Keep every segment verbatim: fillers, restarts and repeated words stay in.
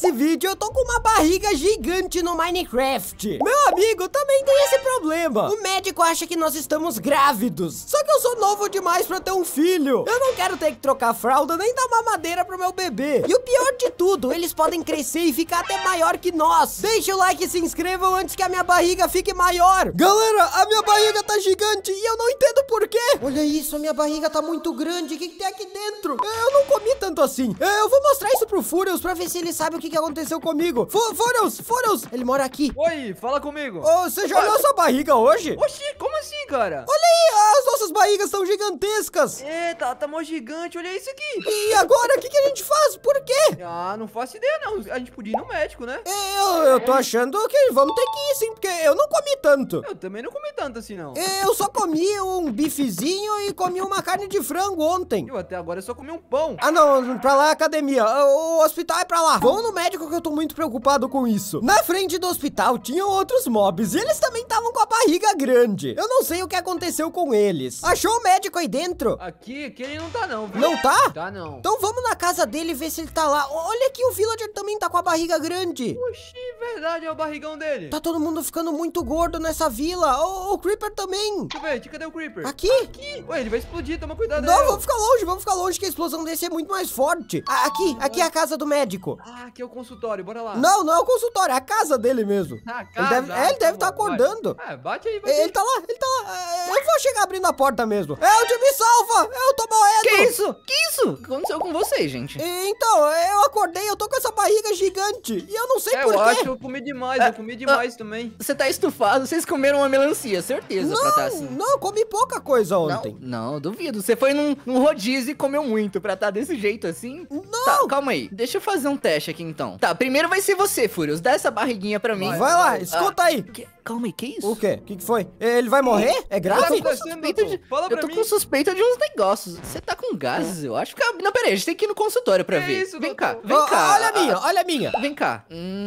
nesse vídeo eu tô com uma barriga gigante no Minecraft. Meu amigo também tem esse problema. O médico acha que nós estamos grávidos. Só que eu sou novo demais pra ter um filho. Eu não quero ter que trocar fralda nem dar mamadeira pro meu bebê. E o pior de tudo, eles podem crescer e ficar até maior que nós. Deixa o like e se inscrevam antes que a minha barriga fique maior. Galera, a minha barriga tá gigante e eu não entendo por quê. Olha isso, a minha barriga tá muito grande. O que, que tem aqui dentro? Eu não comi tanto assim. Eu vou mostrar isso pro Furious pra ver se ele sabe o que, que aconteceu comigo. Fu Furious, Furious, ele mora aqui. Oi, fala comigo. Ô, você já olhou sua barriga hoje? Oxi, como assim, cara? Olha aí, as nossas barrigas são gigantescas. É, tá, tá mó gigante, olha isso aqui. E agora, o que, que a gente faz? Por quê? Ah, não faço ideia não, a gente podia ir no médico, né? Eu, eu tô achando que vamos ter que ir sim, porque eu não comi tanto. Eu também não comi tanto assim, não. Eu só comi um bifezinho e comi uma carne de frango ontem. Eu até agora só comi um pão. Ah, não, pra lá é academia. O hospital é pra lá. Vamos no médico que eu tô muito preocupado com isso. Na frente do hospital tinham outros mobs e eles também estavam com a barriga grande. Eu não sei o que aconteceu com eles. Achou o médico aí dentro? Aqui, aqui ele não tá não, viu? Não tá? Tá não. Então vamos na casa dele ver se ele tá lá. Olha aqui, o villager também tá com a barriga grande. Oxi, verdade, é o barrigão dele. Tá todo mundo ficando muito gordo nessa vila. O, o Creeper também. Deixa eu ver, cadê o Creeper? Aqui? Aqui. Ué, ele vai explodir, toma cuidado aí. Não, vamos ficar longe, vamos ficar longe, que a explosão desse é muito mais forte. Ah, aqui, aqui é a casa do médico. Ah, aqui é o consultório, bora lá. Não, não é o consultório, é a casa dele mesmo. Ah, Ele casa. deve, é, ele deve estar acordando. Vai. Ah, bate aí, bate Ele aí. tá lá, ele tá lá. Eu vou chegar abrindo a porta mesmo. Elton, me salva! Eu tô morrendo! Que isso? Que isso? O que aconteceu com vocês, gente? Então, eu acordei, eu tô com essa barriga gigante. E eu não sei É, por eu quê. acho que eu comi demais, eu comi demais também. Você tá estufado, vocês comeram uma melancia, certeza, pra tá Não, assim. não, eu comi pouca coisa ontem. Não, não, duvido. Você foi num, num rodízio e comeu muito pra tá desse jeito assim? Não. Tá, calma aí. Deixa eu fazer um teste aqui então. Tá, primeiro vai ser você, Furious. Dá essa barriguinha pra mim. Vai lá, escuta aí. Que- calma aí, que isso? O quê? O que, que foi? Ele vai morrer? É Eu grave? tô com acontecendo, suspeita de, doutor? Fala eu pra tô mim. com suspeita de uns negócios. Você tá com gases, eu acho que... Não, peraí, a gente tem que ir no consultório pra Que ver. isso, vem doutor? cá, vem Ó, cá. Olha a minha, olha a minha. Vem cá.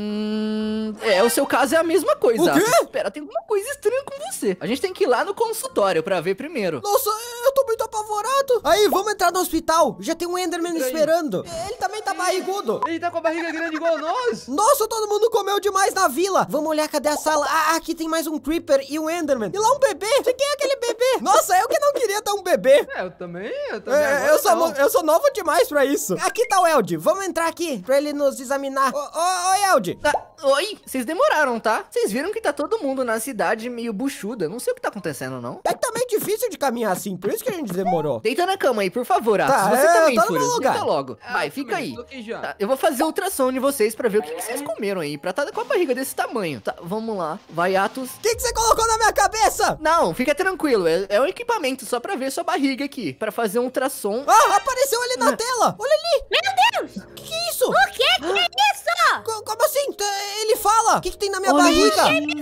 Hum... É, o seu caso é a mesma coisa. O quê? Atos. Espera, tem alguma coisa estranha com você. A gente tem que ir lá no consultório pra ver primeiro. Nossa, eu tô muito apavorado. Aí, vamos entrar no hospital. Já tem um Enderman Entra aí. esperando. Ele também tá barrigudo. Ele tá com a barriga grande igual nós. Nossa, todo mundo comeu demais na vila. Vamos olhar, cadê a sala? Ah, aqui tem mais um Creeper e um Enderman. E lá um bebê. De quem é aquele bebê? Nossa, eu que não queria ter um bebê. É, eu também, eu também. É, agora eu, sou não. no- eu sou novo demais pra isso. Aqui tá o Eld. Vamos entrar aqui pra ele nos examinar. Ô, ô, ô Eld. Ah, oi, vocês demoraram, tá? Vocês viram que tá todo mundo na cidade meio buchuda. Não sei o que tá acontecendo, não. É que tá meio difícil de caminhar assim, por isso que a gente demorou. Deita na cama aí, por favor, Atos. Tá, Você é, também, tá no meu Furious. lugar. Deita logo. Ah, Vai, eu fica também, aí. tô aqui já. Tá, eu vou fazer ultrassom de vocês pra ver o que, que vocês comeram aí, pra tá com a barriga desse tamanho. Tá, vamos lá. Vai, Atos. O que, que você colocou na minha cabeça? Não, fica tranquilo. É, é um equipamento só pra ver sua barriga aqui. Pra fazer um ultrassom. Ah, apareceu ali na tela. Olha ali. Meu Deus! Que que é isso? O que que é isso? Co- como assim? T- Ele fala. O que, que tem na minha Olha barriga?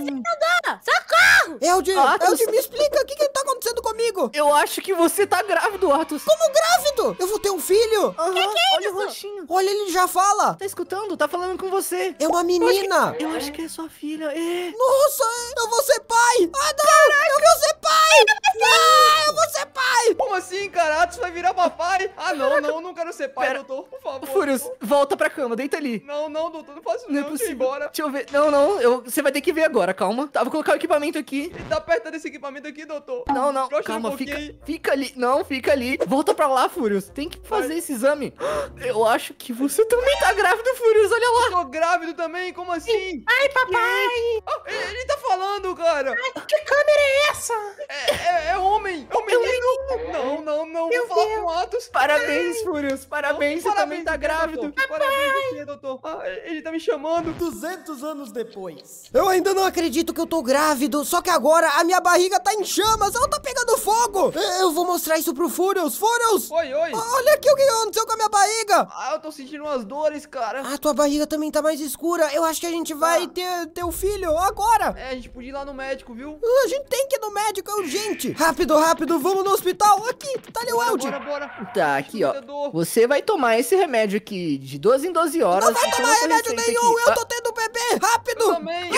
Ah, socorro! Eld, Atos. Eld, me explica. O que, que tá acontecendo comigo? Eu acho que você tá grávido, Atos. Como grávido? Eu vou ter um filho? Aham, que é olha isso? o rostinho. Olha, ele já fala. Tá escutando? Tá falando com você. É uma menina. Eu acho que é sua filha. É. Nossa, eu vou ser pai. Ah, não. Eu vou ser pai. Ah, eu vou ser pai. Como assim, cara? Atos vai virar papai? Ah, não, não, não quero ser pai, Pera. doutor, por favor. Furious, volta pra cama, deita ali. Não, não, doutor, não faço Não é não, deixa eu ir possível. embora. Deixa eu ver. Não, não, eu, você vai ter que ver agora, calma. Tá, vou colocar o equipamento aqui. Ele tá perto desse equipamento aqui, doutor. Não, não, Broxa calma, um fica, pouquinho aí. fica ali. Não, fica ali. Volta pra lá, Furious. Tem que fazer Vai. esse exame. Eu acho que você também tá grávido, Furious, olha lá. Tô grávido também, como assim? Ai, papai! Ah, ele, ele tá falando, cara. Que câmera é essa? É, é, é homem, é um menino. Não, não, não, Meu vou falar Deus. com o Atos. Parabéns, Furious, parabéns, você também tá doutor. grávido. Parabéns, você, doutor. Ah, ele tá me chamando. duzentos anos depois. Eu ainda não acredito que eu tô grávido, só que agora a minha barriga tá em chamas, ela tá pegando fogo. Eu vou mostrar isso pro Furious. Furious! Oi, oi. Olha aqui o que aconteceu com a minha barriga. Ah, eu tô sentindo umas dores, cara. A tua barriga também tá mais escura. Eu acho que a gente vai Ah. ter, ter o filho agora. É, a gente podia ir lá no médico, viu? A gente tem que ir no médico, é urgente. Rápido, rápido, vamos no hospital. Aqui, tá ali o Bora, Eld. bora, bora. Tá, aqui, ó. Muita dor. Você vai tomar esse remédio aqui de doze em doze horas. Não vai que tem tomar essa remédio receita nenhum, aqui. eu Ah, tô tendo bebê. Rápido, Eu também. rápido, Ai, vem meu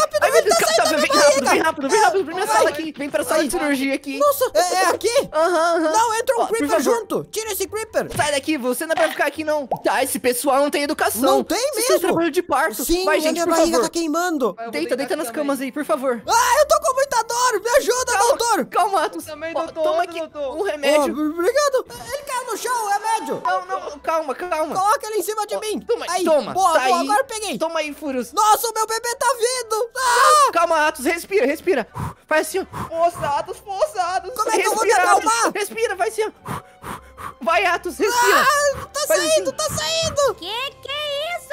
tá saindo Tá, da minha vem barriga. rápido, vem rápido, vem rápido pra minha Vai. sala aqui. Vem pra sala de cirurgia aqui. Nossa, é, é aqui? Aham, aham. Não, entra um Ó, por Creeper favor. junto. Tira esse Creeper. Sai daqui, você não é pra ficar aqui, não. Tá, esse pessoal não tem educação. Não tem Vocês mesmo. têm trabalho de parto. Sim, Vai, a gente, minha por barriga favor. tá queimando. Eu vou Deita, deitar deita nas aqui camas também. aí, por favor. Ah, eu tô com muita dor. Me ajuda, doutor. Calma, Atos. Também, Ó, doutor, Toma outro aqui doutor. um remédio. Oh, obrigado. Ele caiu no chão, o remédio. Não, não, calma, calma. Coloca ele em cima de Ó, mim. Toma, Aí, toma. boa, tá boa, aí. agora eu peguei. Toma aí, Furious. Nossa, o meu bebê tá vindo. Ah, Calma, Atos, respira, respira. Faz assim, ó. Forçados, forçados. como é que eu vou me Respira, Atos. acalmar? Respira, vai assim, ó. Vai, Atos, respira. Ah, tá Faz saindo, assim. tá saindo. Que que é isso?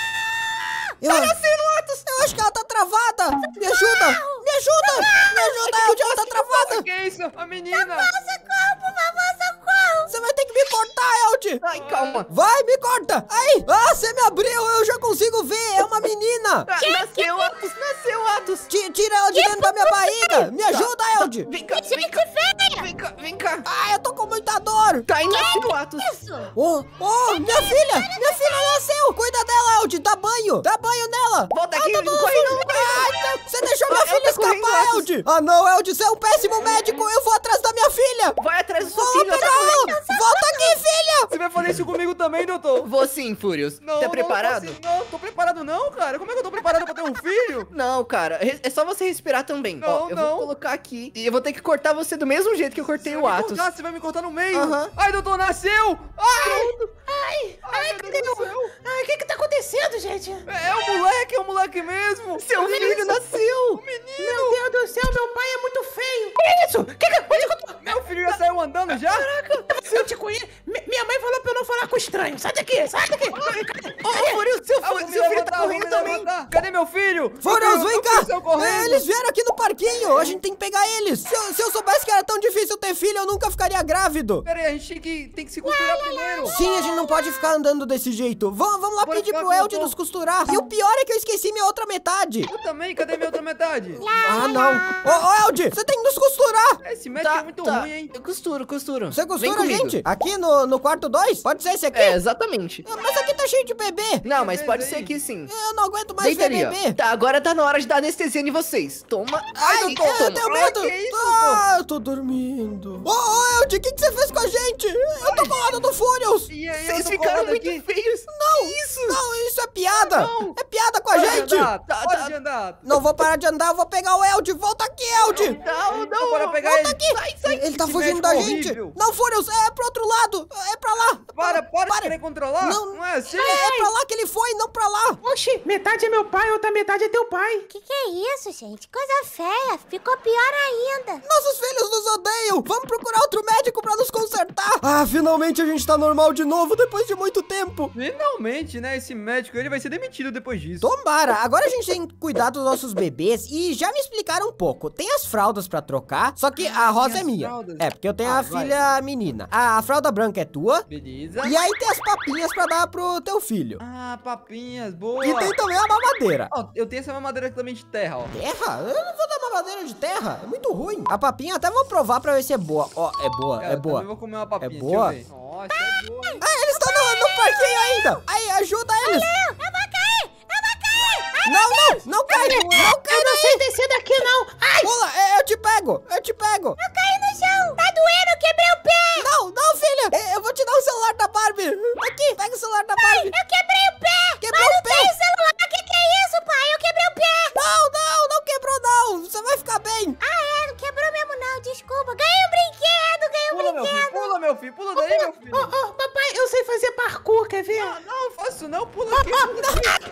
Eu, tá nascendo, Atos. Eu acho que ela tá travada. Me ajuda, me ajuda. Me ajuda, Elde, ela tá travada. Que isso? A menina. Socorro, por favor, socorro. Você vai ter que me cortar, Elde. Ai, calma. Vai, me corta. Aí. Ah, você me abriu, eu já consigo ver. É uma menina. Ah, nasceu, Atos, nasceu, Atos. Ti- Tira ela de dentro da minha barriga. Me ajuda, Elde. Vem cá, vem Gente cá. feia. Vem cá, vem cá. Ah, eu tô com muita dor. Tá aí, nasceu, Atos. Isso. Oh, oh, minha filha. Minha filha nasceu. Cuida dela, Elde. Dá banho. Dá banho nela. Volta aqui, Ah, tá não tudo corre sujo. não, não corre não. Ai, tá- Você deixou minha Ah, ela filha tá correndo, escapar, Atos. Elde. Ah, não, Elde. Você é um péssimo médico. Eu vou atrás da minha filha. Vai atrás do seu Vou filho. pegar ela tá correndo. ela. Volta aqui, filha. Você vai fazer isso comigo também, doutor? Vou sim, Furious. Não, Tá não, preparado? Não, não, tô preparado não, cara. Como é que eu tô preparado pra ter um filho? Não, cara, re- é só você respirar também. Não, Ó, eu não. vou colocar aqui e eu vou ter que cortar você do mesmo jeito que eu cortei o Vai me Atos. cortar, você vai me cortar no meio. Aham. Ai, doutor, nasceu. Ai, Ai, ai, meu Deus do céu. ai, o que que tá acontecendo, gente? É o moleque, é o moleque mesmo. Seu filho nasceu! Meu Deus do céu, meu pai é muito feio. Que isso? Que que, onde que eu tô? Meu filho já saiu andando já? Caraca. Eu te conheço. Mi- Minha mãe falou pra eu não falar com estranho. Sai daqui, sai daqui. Ô, ô, Furious, seu, Ah, vou fi- me seu filho levantar, tá vou correndo me também. levantar. Cadê meu filho? Furious, Meu vem filho- cá. meu filho saiu correndo. Eles vieram aqui no parquinho. A gente tem que pegar eles. Se eu, se eu soubesse que era tão difícil ter filho, eu nunca ficaria grávido. Pera aí, a gente tem que, tem que se costurar primeiro. Sim, a gente não pode ficar andando desse jeito. Vamos, vamos lá Bora pedir ficar pro com o Elde doutor. nos costurar. E o pior é que eu esqueci minha outra metade. Eu também, cadê minha outra metade? Ah, não. Ô, ô, Elde, você tem que nos costurar. Esse médico é muito ruim, hein? Eu costuro, costuro. Você Vem costura, comigo. gente? Aqui no, no quarto dois? Pode ser esse aqui? É, exatamente. Ah, mas aqui tá cheio de bebê. Não, mas pode aí. ser aqui sim. Eu não aguento mais Deita ver ali, bebê. ó. Tá, agora tá na hora de dar anestesia em vocês. Toma. Ai, Ai, doutor, eu toma. tenho Ai, medo. que isso, Ah, eu tô dormindo. Ô, ô, Elde, o que, que você fez com a gente? Eu tô colado do Furious. E aí, Vocês eu tô ficaram colado muito aqui. feios. Não, isso. Não, isso é piada. Não. É piada com a Pode gente. andar, Tá, pode tá. andar. Não vou parar de andar, eu vou pegar o Elde. Volta aqui, Elde. Não, não. Bora pegar Volta ele. aqui. Sai, sai. Ele tá Esse fugindo da médico gente. horrível. Não, Furious, é pro outro lado. É pra lá. Para, para, de querer controlar. Não, Não é assim? É, é pra lá que ele foi, não pra lá. Oxi, metade é meu pai, outra metade é teu pai. Que que é isso, gente? Coisa feia. Ficou pior ainda. Nossos filhos nos odeiam. Vamos procurar outro médico pra nos consertar. Ah, finalmente a gente tá normal de novo depois de muito tempo. Finalmente, né? Esse médico, ele vai ser demitido depois disso. Tombara, agora a gente tem que cuidar dos nossos bebês e já me explicaram um pouco. Tem as fraldas pra trocar, só que a rosa tem é as minha. fraldas? É, porque eu tenho Ah, a vai. filha menina. A, a fralda branca é tua. Beleza. E aí tem as papinhas pra dar pro teu filho. Ah, papinhas, boa. E tem também a mamadeira. Ó, eu tenho essa mamadeira aqui também de terra, ó. Terra? Eu não vou dar mamadeira de terra. É muito ruim. A papinha até vou provar pra ver se é boa. Ó, é boa, Cara, é eu boa. também vou comer uma papinha, É deixa boa? eu ver. Nossa, é boa, hein? Ah, eles estão no, no parquinho ainda. Aí, ajuda eles. Eu vou cair! Eu vou cair! Não, não, não cai. Não cai Eu não daí. sei descer daqui, não. Ai, Pula, é, eu te pego. Eu te pego. Eu caí no chão! Tá doendo, eu quebrei o pé! Não, não, filha. É, Eu vou te dar o celular da Barbie. Aqui, pega o celular da Barbie. Eu quebrei o pé! Quebrou Mas o não pé. tem celular! Que que é isso, pai? Eu quebrei o pé! Não, não, não quebrou não. Você vai ficar bem. Ah, é? Não quebrou mesmo não, desculpa. Ganhei um brinquedo, ganhei um Pula, meu brinquedo! filho, pula, meu filho, pula daí, meu filho. ô, ô, papai, eu sei fazer parkour, quer ver? Ah, não, faço não, pula aqui. Pula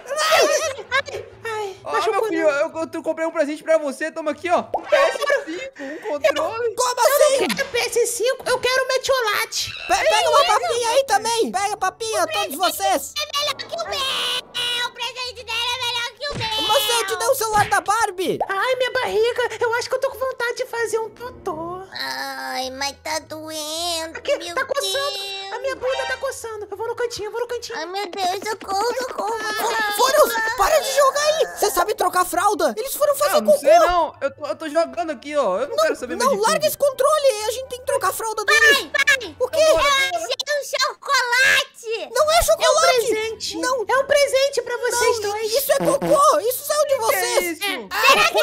aqui. Ai, Ó, machucou meu filho, não. eu, eu, eu comprei um presente pra você, toma aqui, ó. Um P S cinco, um controle. Como assim? Eu quero P S cinco, eu quero metiolate. Pe- Pega uma papinha aí também. Pega papinha, todos vocês. É melhor que o pé! O presente dela é melhor que o meu! Você, eu te dei o celular da Barbie. Ai, minha barriga, eu acho que eu tô com vontade de fazer um totô. Ai, mas tá doendo, Aqui, meu tá coçando. Deus! A minha bunda tá coçando. Eu vou no cantinho, eu vou no cantinho. Ai, meu Deus, socorro, socorro! Furious, para de jogar aí. Você sabe trocar fralda? Eles foram fazer Ah, não cocô. sei não, eu tô, eu tô jogando aqui, ó. Eu não, quero saber mais Não, de larga filho. esse controle. A gente tem que trocar a fralda deles. Vai! O quê? Eu achei um chocolate! Não é chocolate. Presente. Não. É um presente pra vocês Não, dois. isso é cocô. Isso saiu de Que vocês. isso? Será que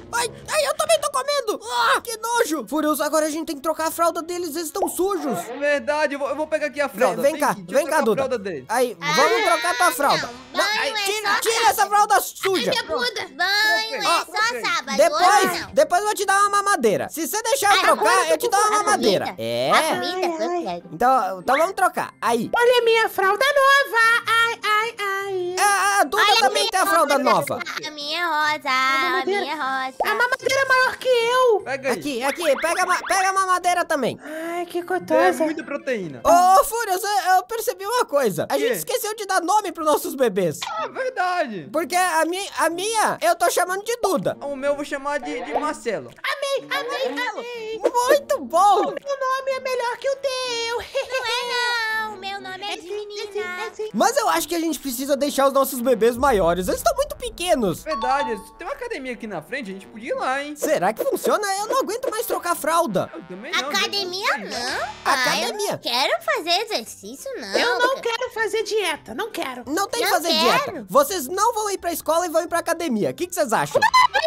Ai, ai, eu também tô comendo. Ah, que nojo. Furioso, agora a gente tem que trocar a fralda deles, eles estão sujos. Verdade, eu vou, eu vou pegar aqui a fralda. Vem, vem cá, aqui, deixa eu vem cá, trocar a Duda. fralda deles. Aí, vamos trocar tua fralda. não, banho Ai, é tira, só tira essa fralda suja. Minha bunda. Banho Ó, é só sábado, Depois, hoje não. depois eu vou te dar uma mamadeira. Se você deixar eu Ah, trocar, agora eu te dou uma a mamadeira. comida. É. A comida foi eu pego. Então, então vamos trocar. Aí. Olha minha fralda nova. Ai, ai, ai. A, a Duda Olha também minha tem a fralda rosa. nova. A minha é rosa, a mamadeira. minha é rosa. A mamadeira é maior que eu. Pega aí. Aqui, aqui, pega, a ma- pega a mamadeira também. Ai, que É gostosa. muita proteína. Ô, Fúrias, eu, eu percebi uma coisa. A Quê? gente esqueceu de dar nome pros nossos bebês. Ah, verdade. Porque a minha, a minha, eu tô chamando de Duda. O meu eu vou chamar de, de Marcelo. Amei, amei, amei. Muito bom. O nome é melhor que o teu. Não é não, meu nome é de menina. Mas eu acho que a gente precisa deixar os nossos bebês maiores. Eles estão muito pequenos. Verdade, tem uma academia aqui na frente, a gente podia ir lá, hein? Será que funciona? Eu não aguento mais trocar fralda. Eu também não. Academia eu- não, pai. Academia. Eu não quero fazer exercício, não. Eu não quero fazer dieta, não quero. Não tem que Não fazer quero. dieta. Vocês não vão ir pra escola e vão ir pra academia. O que, que vocês acham?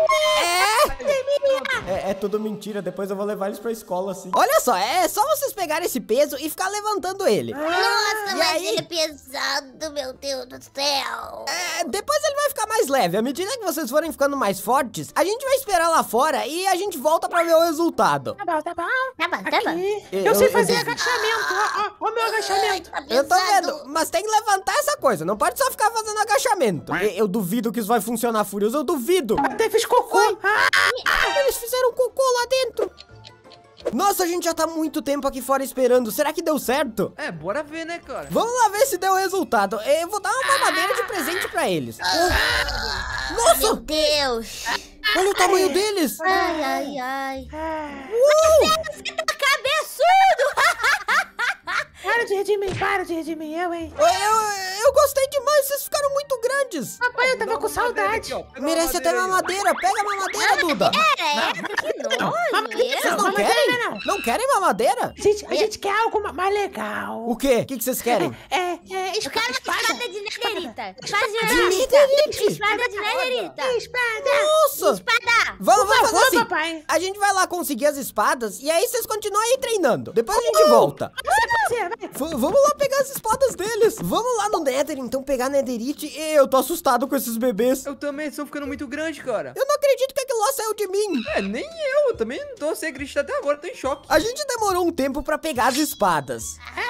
É, é tudo mentira. Depois eu vou levar eles pra escola, assim. Olha só, é só vocês pegarem esse peso e ficar levantando ele. Nossa, E mas aí? ele é pesado, meu Deus do céu. É, depois ele vai ficar mais leve. À medida que vocês forem ficando mais fortes, a gente vai esperar lá fora e a gente volta pra ver o resultado. Tá bom, tá bom. Tá bom, tá bom. Aqui. Eu- Eu sei eu- fazer eu- agachamento. Ó, ó, ó o meu agachamento. Tá Eu tô pesado. vendo, mas tem que levantar essa coisa. Não pode só ficar fazendo agachamento. Eu, eu duvido que isso vai funcionar, Furioso. Eu duvido. Até fiz cocô. Ah, Eles fizeram cocô lá dentro. Nossa, a gente já tá muito tempo aqui fora esperando. Será que deu certo? É, bora ver, né, cara? Vamos lá ver se deu resultado. Eu vou dar uma mamadeira de presente pra eles. Oh, Meu nossa, Deus. olha o tamanho deles. Ai, ai, ai. ah. Você tá cabeçudo. Para de rir de mim, para de rir de mim, eu, hein. Eu, eu, eu gostei demais, vocês ficaram muito grandes. Papai, eu tava com saudade. Merece até mamadeira. Pega a mamadeira, Duda. É, que nojo. Vocês eu. não mamadeira querem? não. Não querem mamadeira? A gente, a gente quer algo ma- mais legal. O quê? O que que vocês querem? É, é, Eu espada, quero uma espada. espada de nederita. Espada de De nederita. nederite? Espada de nederita. Espada. Nossa! Espada. Vamos, vamos Por fazer favor, assim. papai. A gente vai lá conseguir as espadas e aí vocês continuam aí treinando. Depois a gente volta. Você pode ser, vai. V- vamos lá pegar as espadas deles. Vamos lá no Nether, então, pegar Netherite. Eu tô assustado com esses bebês. Eu também, eles estão ficando muito grandes, cara. Eu não acredito que aquilo lá saiu de mim. É, nem eu, eu também não tô sem acreditar até agora, tô em choque. A gente demorou um tempo pra pegar as espadas.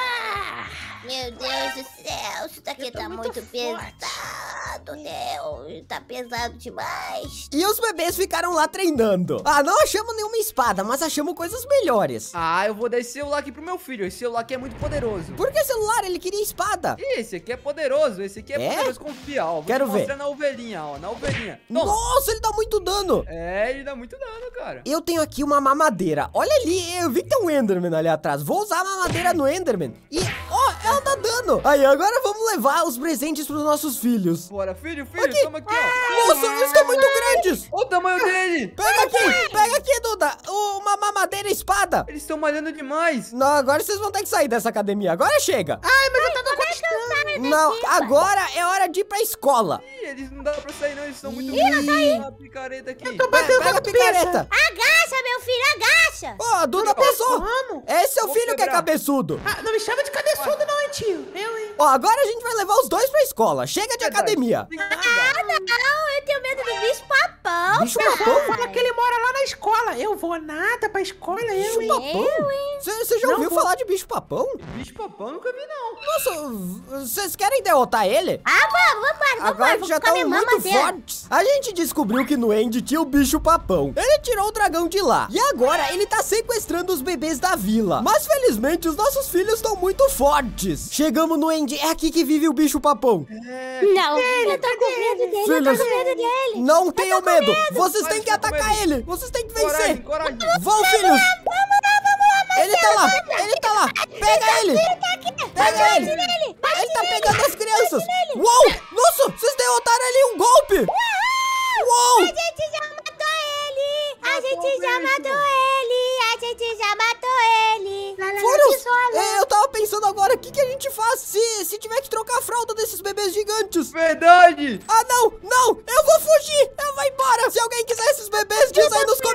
Meu Deus do céu, isso daqui tá muito, muito pesado, Deus. Tá pesado demais. E os bebês ficaram lá treinando. Ah, não achamos nenhuma espada, mas achamos coisas melhores. Ah, eu vou dar esse celular aqui pro meu filho, esse celular aqui é muito poderoso. Por que celular? Ele queria espada. Ih, esse aqui é poderoso, esse aqui é, É? poderoso, confia, ó. Vou Quero te ver. mostrar na ovelhinha, ó, na ovelhinha. Toma. Nossa, ele dá muito dano. É, ele dá muito dano, cara. Eu tenho aqui uma mamadeira. Olha ali, eu vi que tem um Enderman ali atrás. Vou usar a mamadeira no Enderman. E, ó, ela dá dano. Aí, agora vamos levar os presentes pros nossos filhos. Bora, filho, filho, Aqui. toma aqui, ó. Nossa, eles estão muito grandes. Olha o tamanho dele. Pega aqui, pega aqui, Duda. Uma mamadeira e espada. Eles estão malhando demais. Não, agora vocês vão ter que sair dessa academia. Agora chega. Ai, mas eu tava gostando. Não, agora é hora de ir pra escola. Ih, eles não dá pra sair não, eles são muito grandes. Olha a picareta aqui. Tô Pe- batendo Pega na a picareta. Agacha, meu filho, agacha. Ó, a Duda passou. Como? É seu Vou filho que é quebrar. cabeçudo. Ah, não me chama de cabeçudo não, hein, tio. Eu, hein. Ó, agora a gente vai levar os dois pra escola. Chega de Verdade. academia. Tem que cuidar. Ah, não, eu tenho medo do bicho papão. Bicho Pessoal, papão? fala que ele mora lá na escola. Eu vou nada pra escola, eu, Bicho hein. papão? Você já Não ouviu vou. falar de bicho papão? Bicho papão nunca vi, não. Nossa, vocês querem derrotar ele? Ah, vamos, vamos, vamos. Agora que já estão comer muito mamadeira. fortes. A gente descobriu que no End tinha o bicho papão. Ele tirou o dragão de lá. E agora ele tá sequestrando os bebês da vila. Mas felizmente os nossos filhos estão muito fortes. Chegamos no End. É aqui que vive o bicho papão. É, Não, eu tô com medo dele, eu Filhos, tô com medo dele. não tenham medo. Vocês Vai, têm que fica com atacar medo. ele. Vocês têm que coragem, vencer. coragem. Vão, filhos. Ele tá lá, ele tá lá. Pega ele. Pega ele. Ele tá pegando as crianças. Uou, nossa, vocês derrotaram ele em um golpe. Uou. A gente já matou ele! A gente já matou ele! A gente já matou ele! Furus, é, eu tava pensando pensando agora, o que, que a gente faz se, se tiver que trocar a fralda desses bebês gigantes? Verdade. Ah, não, não, eu vou fugir, eu vou embora. Se alguém quiser esses bebês, diz aí nos comentários.